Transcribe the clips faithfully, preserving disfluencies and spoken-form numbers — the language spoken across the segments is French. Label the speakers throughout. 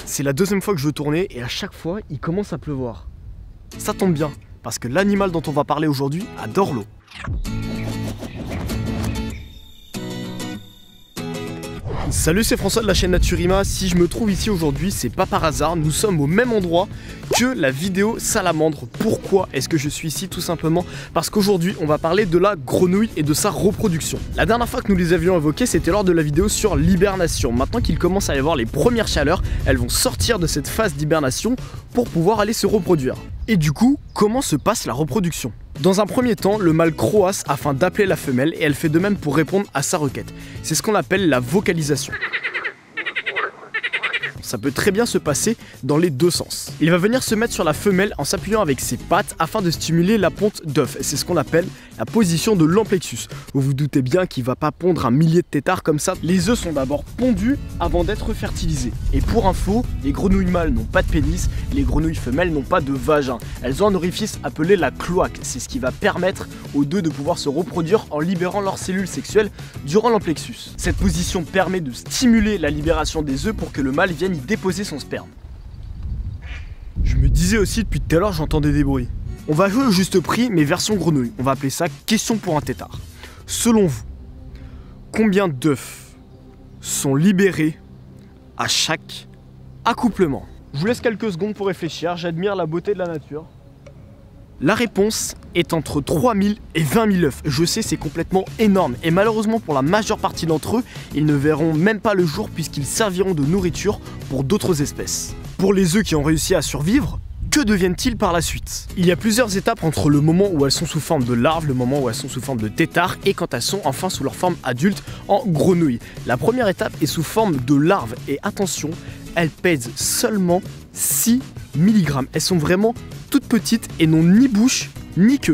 Speaker 1: C'est la deuxième fois que je veux tourner et à chaque fois, il commence à pleuvoir. Ça tombe bien, parce que l'animal dont on va parler aujourd'hui adore l'eau. Salut, c'est François de la chaîne Naturima. Si je me trouve ici aujourd'hui, c'est pas par hasard. Nous sommes au même endroit que la vidéo salamandre. Pourquoi est-ce que je suis ici? Tout simplement parce qu'aujourd'hui, on va parler de la grenouille et de sa reproduction. La dernière fois que nous les avions évoqués, c'était lors de la vidéo sur l'hibernation. Maintenant qu'il commence à y avoir les premières chaleurs, elles vont sortir de cette phase d'hibernation pour pouvoir aller se reproduire. Et du coup, comment se passe la reproduction? Dans un premier temps, le mâle croasse afin d'appeler la femelle et elle fait de même pour répondre à sa requête. C'est ce qu'on appelle la vocalisation. Ça peut très bien se passer dans les deux sens. Il va venir se mettre sur la femelle en s'appuyant avec ses pattes afin de stimuler la ponte d'œuf. C'est ce qu'on appelle la position de l'amplexus. Vous vous doutez bien qu'il ne va pas pondre un millier de têtards comme ça. Les œufs sont d'abord pondus avant d'être fertilisés. Et pour info, les grenouilles mâles n'ont pas de pénis, les grenouilles femelles n'ont pas de vagin. Elles ont un orifice appelé la cloaque. C'est ce qui va permettre aux deux de pouvoir se reproduire en libérant leurs cellules sexuelles durant l'amplexus. Cette position permet de stimuler la libération des œufs pour que le mâle vienne y déposer son sperme. Je me disais aussi depuis tout à l'heure, j'entendais des bruits. On va jouer au juste prix, mais version grenouille. On va appeler ça question pour un tétard. Selon vous, combien d'œufs sont libérés à chaque accouplement? Je vous laisse quelques secondes pour réfléchir, j'admire la beauté de la nature. La réponse est entre trois mille et vingt mille œufs. Je sais, c'est complètement énorme. Et malheureusement, pour la majeure partie d'entre eux, ils ne verront même pas le jour puisqu'ils serviront de nourriture pour d'autres espèces. Pour les œufs qui ont réussi à survivre, que deviennent-ils par la suite? Il y a plusieurs étapes entre le moment où elles sont sous forme de larves, le moment où elles sont sous forme de têtards et quand elles sont enfin sous leur forme adulte en grenouille. La première étape est sous forme de larves et attention, elles pèsent seulement six milligrammes. Elles sont vraiment toutes petites et n'ont ni bouche ni queue.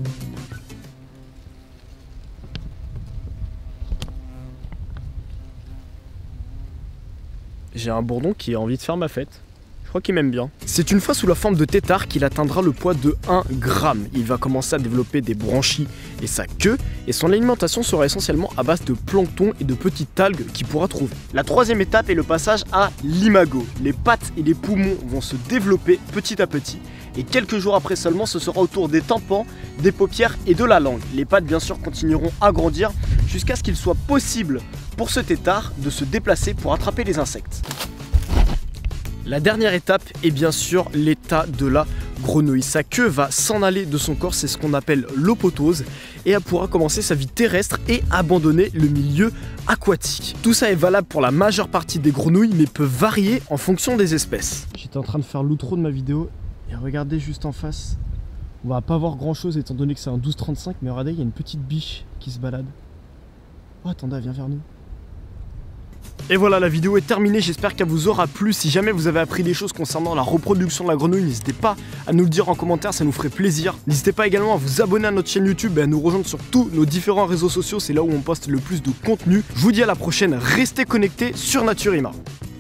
Speaker 1: J'ai un bourdon qui a envie de faire ma fête. Je crois qu'il m'aime bien. C'est une fois sous la forme de tétard qu'il atteindra le poids de un gramme. Il va commencer à développer des branchies et sa queue, et son alimentation sera essentiellement à base de plancton et de petites algues qu'il pourra trouver. La troisième étape est le passage à l'imago. Les pattes et les poumons vont se développer petit à petit, et quelques jours après seulement, ce sera au tour des tympans, des paupières et de la langue. Les pattes bien sûr continueront à grandir jusqu'à ce qu'il soit possible pour ce tétard de se déplacer pour attraper les insectes. La dernière étape est bien sûr l'état de la grenouille. Sa queue va s'en aller de son corps, c'est ce qu'on appelle l'opotose, et elle pourra commencer sa vie terrestre et abandonner le milieu aquatique. Tout ça est valable pour la majeure partie des grenouilles, mais peut varier en fonction des espèces. J'étais en train de faire l'outro de ma vidéo, et regardez juste en face, on va pas voir grand chose étant donné que c'est un douze trente-cinq, mais regardez, il y a une petite biche qui se balade. Oh attendez, elle vient vers nous. Et voilà, la vidéo est terminée, j'espère qu'elle vous aura plu. Si jamais vous avez appris des choses concernant la reproduction de la grenouille, n'hésitez pas à nous le dire en commentaire, ça nous ferait plaisir. N'hésitez pas également à vous abonner à notre chaîne YouTube et à nous rejoindre sur tous nos différents réseaux sociaux, c'est là où on poste le plus de contenu. Je vous dis à la prochaine, restez connectés sur Naturima.